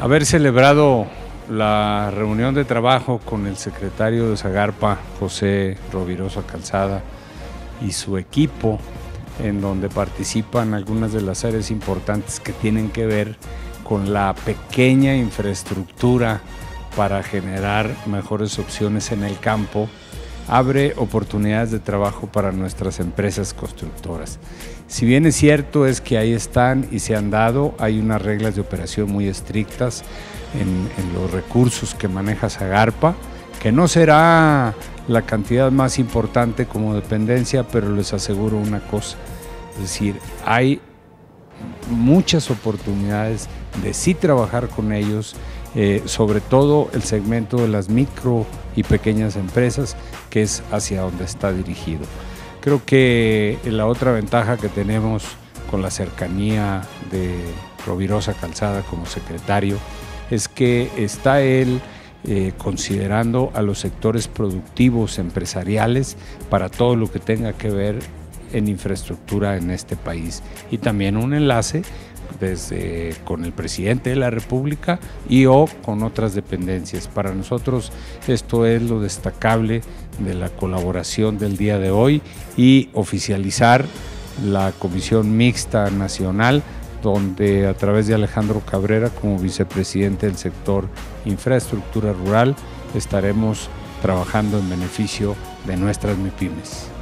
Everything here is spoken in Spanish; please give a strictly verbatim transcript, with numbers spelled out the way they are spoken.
haber celebrado la reunión de trabajo con el secretario de Zagarpa, José Rovirosa Calzada, y su equipo, en donde participan algunas de las áreas importantes que tienen que ver con la pequeña infraestructura para generar mejores opciones en el campo, abre oportunidades de trabajo para nuestras empresas constructoras. Si bien es cierto es que ahí están y se han dado, hay unas reglas de operación muy estrictas en, en los recursos que maneja Zagarpa, que no será la cantidad más importante como dependencia, pero les aseguro una cosa, es decir, hay muchas oportunidades de sí trabajar con ellos, eh, sobre todo el segmento de las micro y pequeñas empresas, que es hacia donde está dirigido. Creo que la otra ventaja que tenemos con la cercanía de Rovirosa Calzada como secretario es que está él eh, considerando a los sectores productivos empresariales para todo lo que tenga que ver en infraestructura en este país, y también un enlace desde con el presidente de la República y o con otras dependencias. Para nosotros esto es lo destacable de la colaboración del día de hoy, y oficializar la Comisión Mixta Nacional, donde a través de Alejandro Cabrera como vicepresidente del sector infraestructura rural estaremos trabajando en beneficio de nuestras MIPYMES.